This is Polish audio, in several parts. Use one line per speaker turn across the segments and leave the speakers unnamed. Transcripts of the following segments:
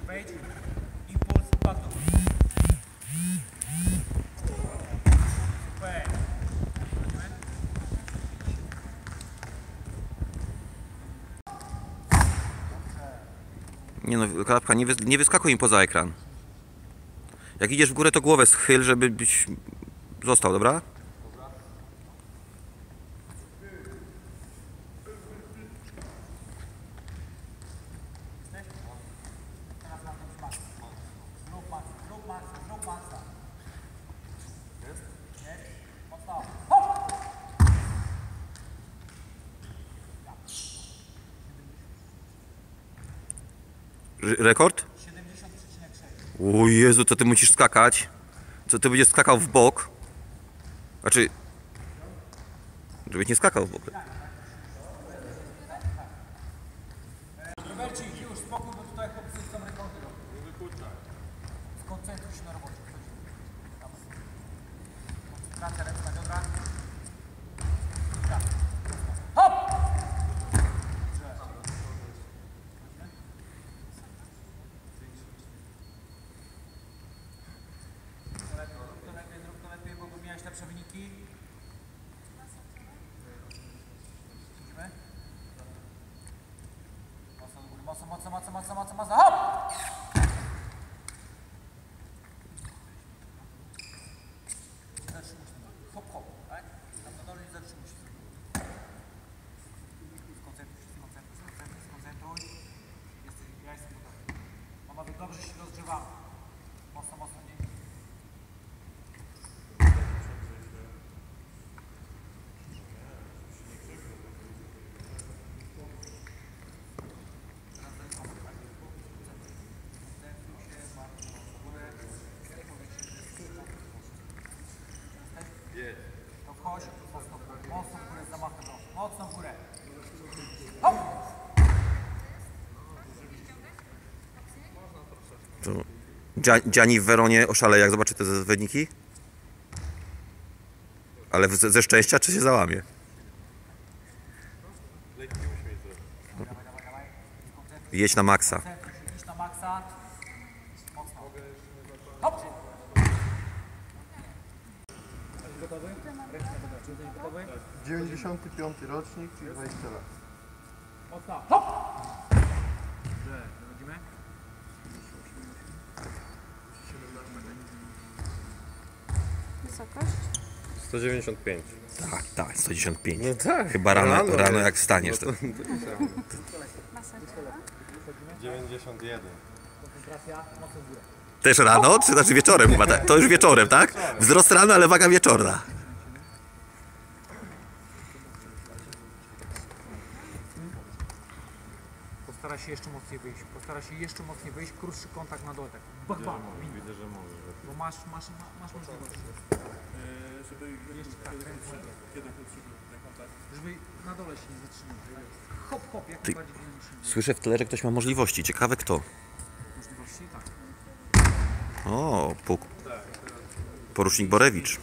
Wejdź. Impuls, backdoor. Super.
Nie no, Klapka, nie wyskakuj im poza ekran. Jak idziesz w górę, to głowę schyl, żeby byś został, dobra? Rekord? 70,6. O Jezu, co ty musisz skakać? Co ty będziesz skakał w bok? Znaczy... Żebyś nie skakał w bok.
Robercik, już spokój, bo tutaj chłopcy są rekordy. Skoncentruj się na robocie. Koncentracja, ręce na biodra. Hop! Zrób to lepiej, bo miałeś lepsze wyniki. Widzimy? Mocno do góry, mocno, hop! Zatrzymuj się, hop, hop, tak? Tam na dole nie zatrzymuj się. Skoncentruj. Ja jestem gotowy. Mama, dobrze się rozgrzewamy. Mocno, nie. To wchodź, mocno w górę z zamachem, mocno w górę. Hop!
Gianni w Weronie oszaleje, jak zobaczy te wyniki? Ale ze szczęścia, czy się załamie? Jedź na maksa.
Idź na maksa. Mocno. Hop! Gotowy? Ręce na wydaczy. Jesteś gotowy?
95 rocznik, czyli 20 lat.
Mocno. Hop! Dobrze, dochodzimy.
Wysokość?
195.
Tak, 195.
No tak.
Chyba rano jak wstaniesz. To...
Masa ciała?
91.
Koncentracja, mocno w górę.
Też rano, czy znaczy wieczorem chyba? To już wieczorem, tak? Wzrost rano, ale waga wieczorna.
Postara się jeszcze mocniej wyjść, krótszy kontakt na dole. Tak. Bach, bach.
Widzę, że możesz.
Bo masz możliwość.
Żeby
Jeszcze tak,
kiedy ten kontakt?
żeby na dole się nie zatrzymać. Hop, hop, jak najbardziej dynamicznie.
Słyszę w tle, że ktoś ma możliwości. Ciekawe kto.
Możliwości? Tak.
O, porucznik Borewicz.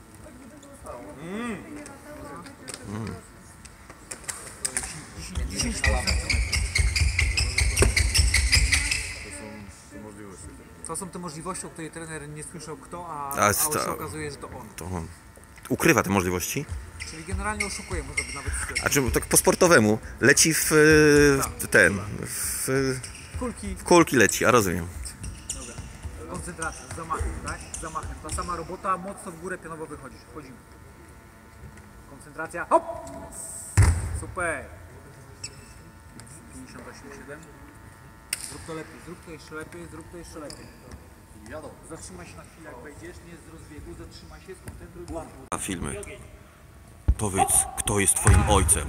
To są te możliwości, o której trener nie słyszał kto, a się okazuje, że to on. To on ukrywa te możliwości.
Czyli generalnie oszukuje, można by nawet stwierdzić.
A czy tak po sportowemu? Leci w kulki leci, a rozumiem.
Dobra. Koncentracja, z zamachem, tak? Z zamachem. Ta sama robota, mocno w górę pionowo wychodzisz. Wchodzimy. Koncentracja, hop! Super! 58,7. Zrób to lepiej, zrób to jeszcze lepiej, zrób to jeszcze lepiej. Zatrzymaj się na chwilę, jak wejdziesz, nie z rozbiegu, zatrzymaj się, skoncentruj błąd.
A filmy. Powiedz, kto jest twoim ojcem?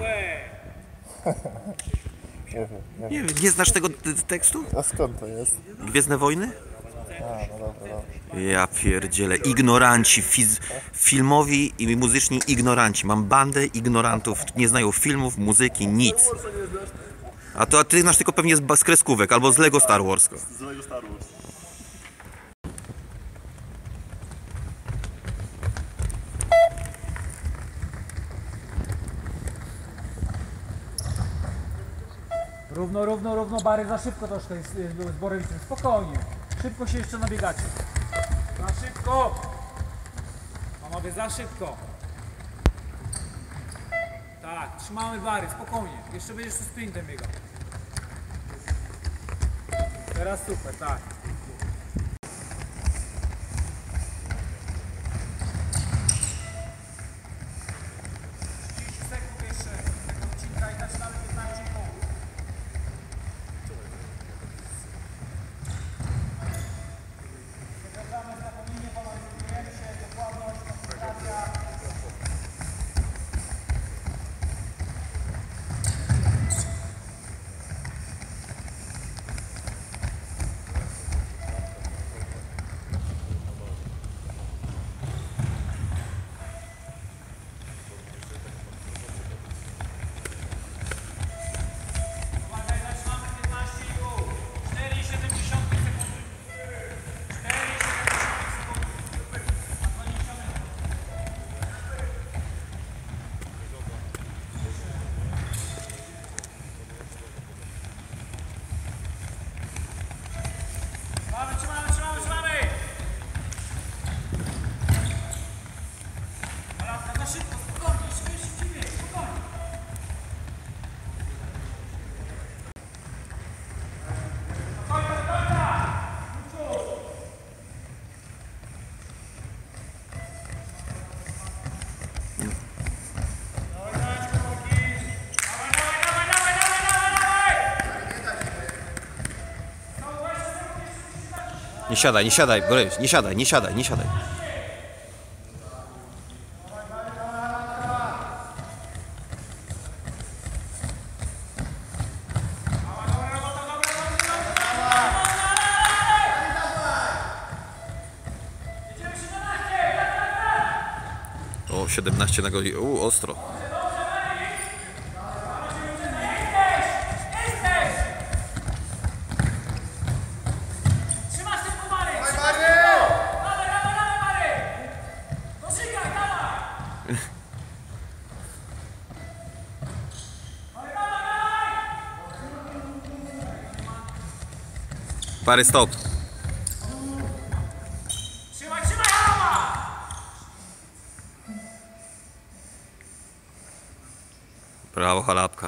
Nie znasz tego tekstu?
A skąd to jest?
Gwiezdne Wojny?
No dobra.
Ja pierdzielę. Ignoranci, filmowi i muzyczni ignoranci. Mam bandę ignorantów, nie znają filmów, muzyki, nic. A ty znasz tylko pewnie z kreskówek albo z Lego Star Wars.
Z Lego Star Wars.
Równo, równo, równo, Bary, za szybko troszkę z Borowicem, spokojnie. Szybko się jeszcze nabiegacie. Za szybko! Panowie, za szybko. Tak, trzymamy Bary, spokojnie. Jeszcze będziesz z sprintem biegał. Teraz super, tak.
Nie siadaj, nie siadaj, Borys, nie siadaj, nie siadaj, nie siadaj. O, 17 na goli, ostro. Bary, stop.
Trzymaj, trzymaj, Alama!
Brawo, Halapka.